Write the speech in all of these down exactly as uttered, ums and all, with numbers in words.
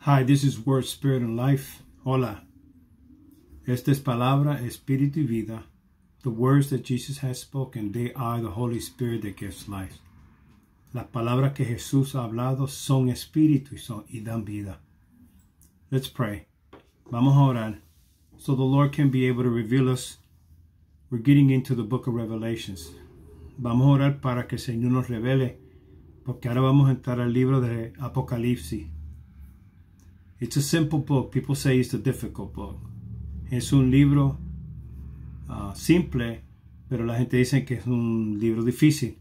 Hi, this is Word, Spirit, and Life. Hola. Esta es palabra, espíritu y vida. The words that Jesus has spoken, they are the Holy Spirit that gives life. Las palabras que Jesús ha hablado son espíritu y, son, y dan vida. Let's pray. Vamos a orar. So the Lord can be able to reveal us. We're getting into the book of Revelations. Vamos a orar para que el Señor nos revele, porque ahora vamos a entrar al libro de Apocalipsis. It's a simple book. People say it's a difficult book. Es un libro uh, simple, pero la gente dice que es un libro difícil.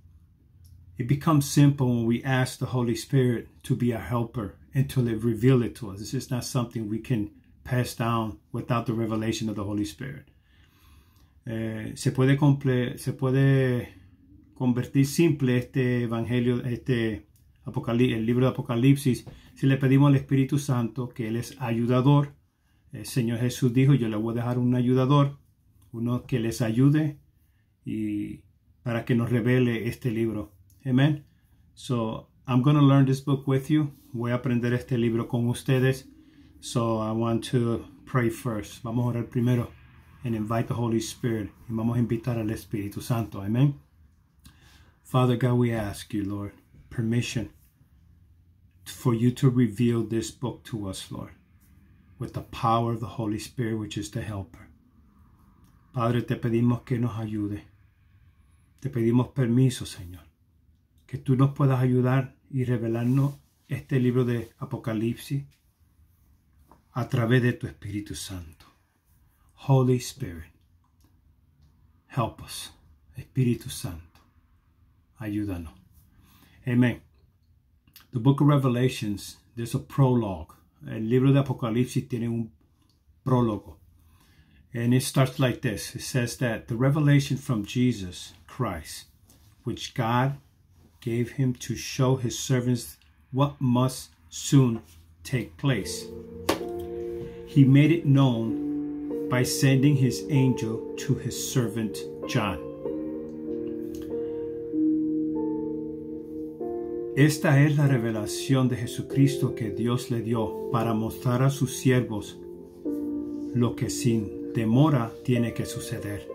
It becomes simple when we ask the Holy Spirit to be our helper and to reveal it to us. This is not something we can pass down without the revelation of the Holy Spirit. Eh, se puede comple se puede convertir simple este evangelio, este Apocalipsis, el libro de Apocalipsis, si le pedimos al Espíritu Santo, que Él es ayudador. El Señor Jesús dijo, yo le voy a dejar un ayudador, uno que les ayude y para que nos revele este libro. Amen. So, I'm going to learn this book with you. Voy a aprender este libro con ustedes. So, I want to pray first. Vamos a orar primero and invite the Holy Spirit. Y vamos a invitar al Espíritu Santo. Amen. Father God, we ask you, Lord, permission for you to reveal this book to us, Lord, with the power of the Holy Spirit, which is the helper. Padre, te pedimos que nos ayude. Te pedimos permiso, Señor, que tú nos puedas ayudar y revelarnos este libro de Apocalipsis a través de tu Espíritu Santo. Holy Spirit, help us. Espíritu Santo, ayúdanos. Amen. The book of Revelations, there's a prologue. El libro de Apocalipsis tiene un prólogo. And it starts like this. It says that the revelation from Jesus Christ, which God gave him to show his servants what must soon take place. He made it known by sending his angel to his servant John. Esta es la revelación de Jesucristo que Dios le dio para mostrar a sus siervos lo que sin demora tiene que suceder.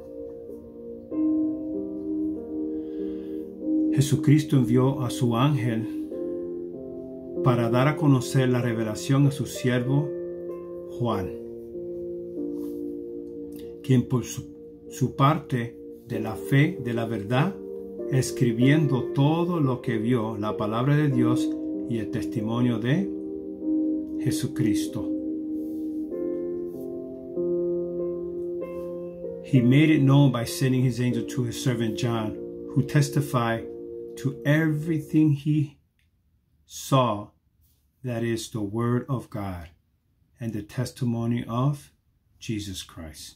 Jesucristo envió a su ángel para dar a conocer la revelación a su siervo Juan, quien por su, su parte de la fe de la verdad, escribiendo todo lo que vio, la palabra de Dios y el testimonio de Jesucristo. He made it known by sending his angel to his servant John, who testified to everything he saw, that is the word of God and the testimony of Jesus Christ.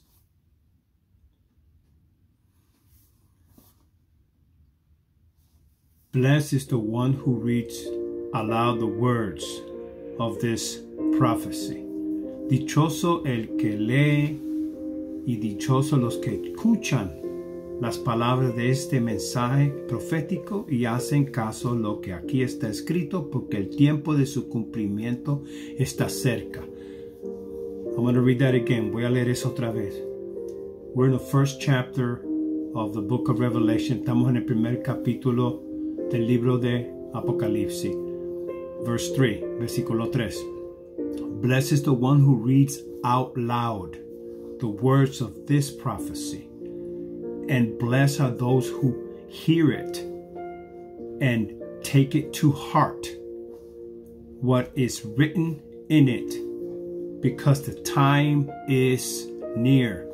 Blessed is the one who reads aloud the words of this prophecy. Dichoso el que lee y dichoso los que escuchan las palabras de este mensaje profético y hacen caso lo que aquí está escrito, porque el tiempo de su cumplimiento está cerca. I'm going to read that again. Voy a leer eso otra vez. We're in the first chapter of the book of Revelation. Estamos en el primer capítulo del libro de Apocalipsis. Verse three, versículo tres. Blessed is the one who reads out loud the words of this prophecy, and blessed are those who hear it and take it to heart what is written in it, because the time is near.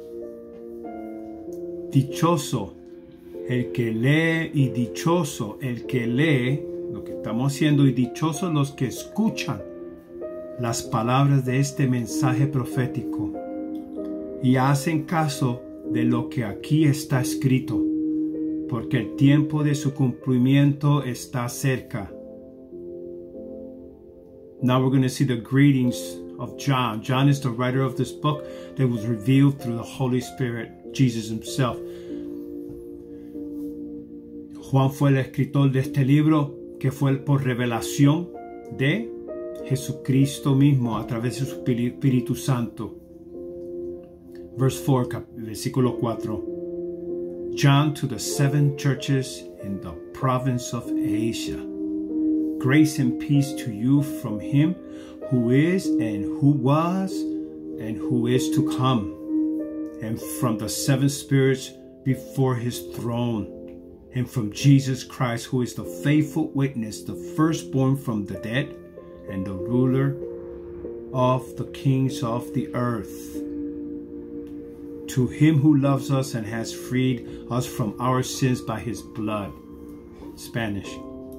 Dichoso el que lee y dichoso el que lee, lo que estamos haciendo, y dichosos los que escuchan las palabras de este mensaje profético y hacen caso de lo que aquí está escrito, porque el tiempo de su cumplimiento está cerca. Now we're going to see the greetings of John. John is the writer of this book that was revealed through the Holy Spirit, Jesus himself. Juan fue el escritor de este libro que fue por revelación de Jesucristo mismo a través de su Espíritu Santo. Verse four, versículo cuatro. John to the seven churches in the province of Asia. Grace and peace to you from him who is and who was and who is to come, and from the seven spirits before his throne, and from Jesus Christ, who is the faithful witness, the firstborn from the dead, and the ruler of the kings of the earth. To him who loves us and has freed us from our sins by his blood. Spanish.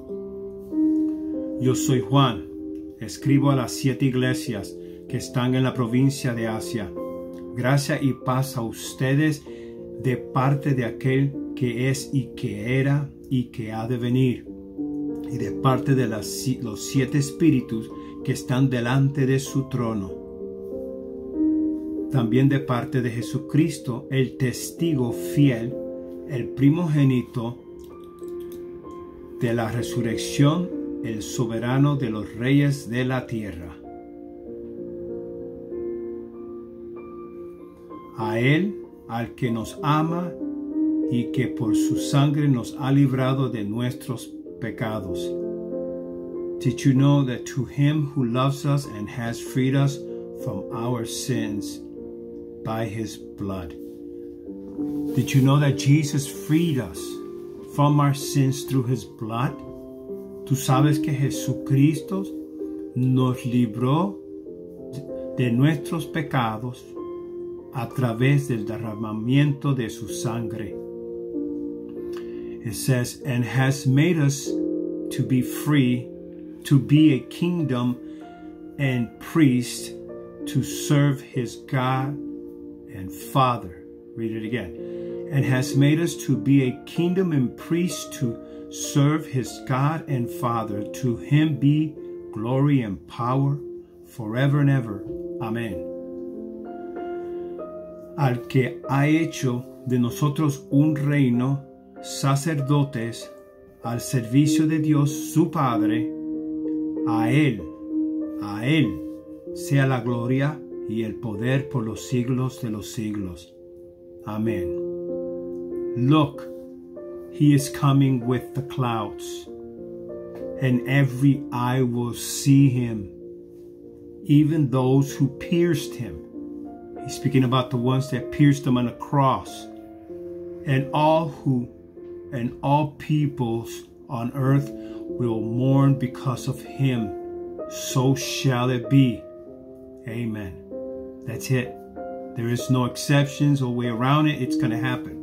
Yo soy Juan, escribo a las siete iglesias que están en la provincia de Asia. Gracia y paz a ustedes de parte de aquel que es y que era y que ha de venir, y de parte de las, los siete espíritus que están delante de su trono. También de parte de Jesucristo, el testigo fiel, el primogénito de la resurrección, el soberano de los reyes de la tierra. A él, al que nos ama y que por su sangre nos ha librado de nuestros pecados. Did you know that to him who loves us and has freed us from our sins by his blood? Did you know that Jesus freed us from our sins through his blood? Tú sabes que Jesucristo nos libró de nuestros pecados a través del derramamiento de su sangre. It says, and has made us to be free, to be a kingdom and priest, to serve his God and Father. Read it again. And has made us to be a kingdom and priest to serve his God and Father. To him be glory and power forever and ever. Amen. Al que ha hecho de nosotros un reino, sacerdotes, al servicio de Dios su Padre, a él, a él, sea la gloria y el poder por los siglos de los siglos. Amen. Look, he is coming with the clouds, and every eye will see him, even those who pierced him. He's speaking about the ones that pierced him on the cross, and all who and all peoples on earth will mourn because of him. So shall it be. Amen. That's it. There is no exceptions or way around it. It's going to happen.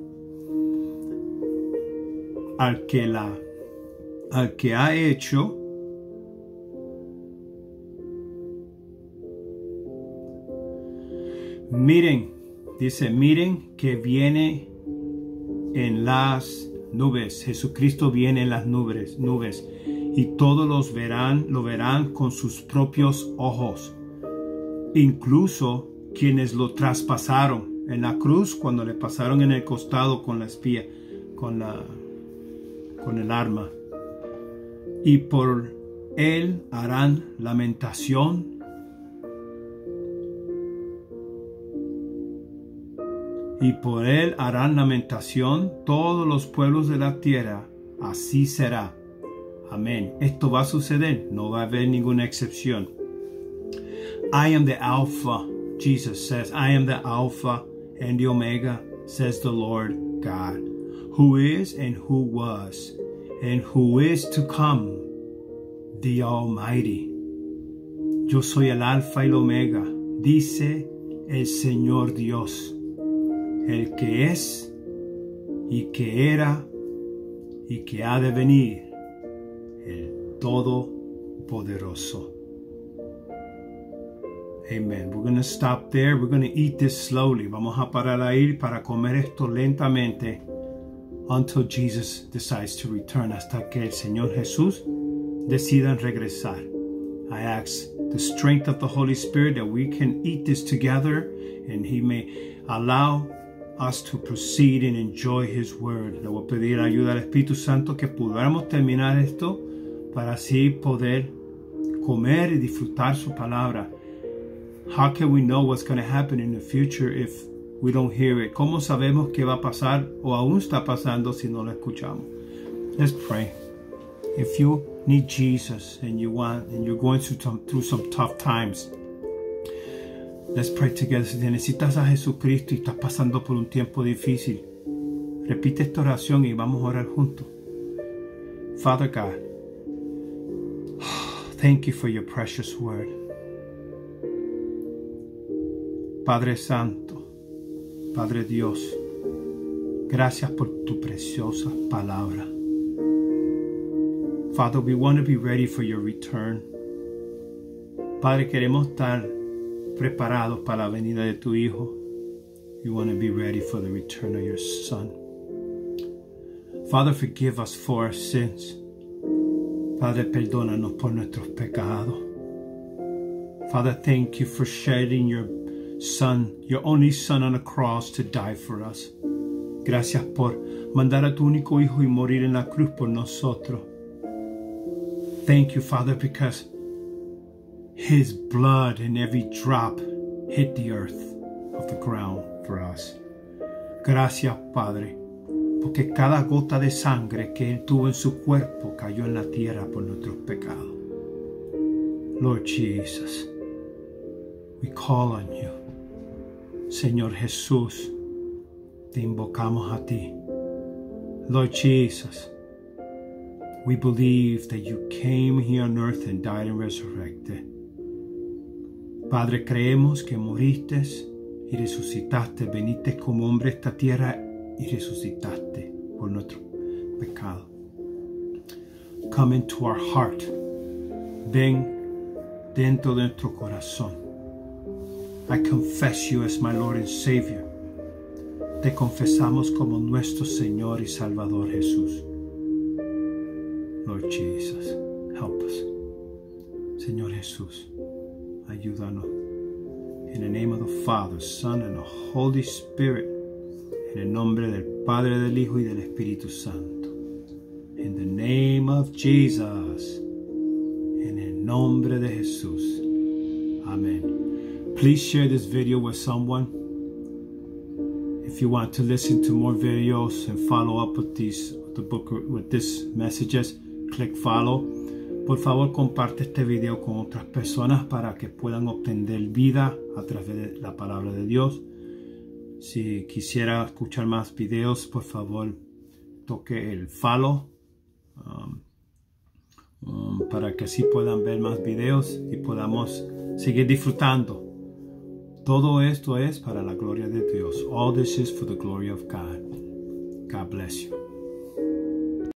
Al que la, al que ha hecho miren, dice, miren que viene en las nubes. Jesucristo viene en las nubes, nubes, y todos los verán, lo verán con sus propios ojos. Incluso quienes lo traspasaron en la cruz, cuando le pasaron en el costado con la espía, con la, con el arma. Y por él harán lamentación. Y por él harán lamentación todos los pueblos de la tierra. Así será. Amén. Esto va a suceder. No va a haber ninguna excepción. I am the Alpha. Jesus says, I am the Alpha and the Omega, says the Lord God, who is and who was and who is to come, the Almighty. Yo soy el Alfa y el Omega, dice el Señor Dios, el que es y que era y que ha de venir, el Todopoderoso. Amen. We're going to stop there. We're going to eat this slowly. Vamos a parar ahí para comer esto lentamente until Jesus decides to return, hasta que el Señor Jesús decida regresar. I ask the strength of the Holy Spirit that we can eat this together and He may allow us to proceed and enjoy His Word. Le voy a pedir ayuda al Espíritu Santo que podamos terminar esto para así poder comer y disfrutar su palabra. How can we know what's going to happen in the future if we don't hear it? ¿Cómo sabemos qué va a pasar o aún está pasando si no lo escuchamos? Let's pray. If you need Jesus and you want and you're going through some, through some tough times, let's pray together. Si necesitas a Jesucristo y estás pasando por un tiempo difícil, repite esta oración y vamos a orar juntos. Father God, thank you for your precious word. Padre Santo, Padre Dios, gracias por tu preciosa palabra. Father, we want to be ready for your return. Padre, queremos estar preparados para la venida de tu Hijo. We want to be ready for the return of your Son. Father, forgive us for our sins. Padre, perdónanos por nuestros pecados. Father, thank you for shedding your Son, your only Son on a cross to die for us. Gracias por mandar a tu único Hijo y morir en la cruz por nosotros. Thank you, Father, because His blood and every drop hit the earth of the ground for us. Gracias, Padre, porque cada gota de sangre que Él tuvo en su cuerpo cayó en la tierra por nuestros pecados. Lord Jesus, we call on you. Señor Jesús, te invocamos a ti. Lord Jesus, we believe that you came here on earth and died and resurrected. Padre, creemos que moriste y resucitaste, veniste como hombre a esta tierra y resucitaste por nuestro pecado. Come into our heart. Ven dentro de nuestro corazón. I confess you as my Lord and Savior. Te confesamos como nuestro Señor y Salvador Jesús. Lord Jesus, help us. Señor Jesús, ayúdanos. In the name of the Father, Son, and the Holy Spirit. En el nombre del Padre, del Hijo y del Espíritu Santo. In the name of Jesus. En el nombre de Jesús. Amen. Please share this video with someone. If you want to listen to more videos and follow up with these, the book with these messages, click follow. Por favor, comparte este video con otras personas para que puedan obtener vida a través de la palabra de Dios. Si quisiera escuchar más videos, por favor, toque el follow um, um, para que así puedan ver más videos y podamos seguir disfrutando. Todo esto es para la gloria de Dios. All this is for the glory of God. God bless you.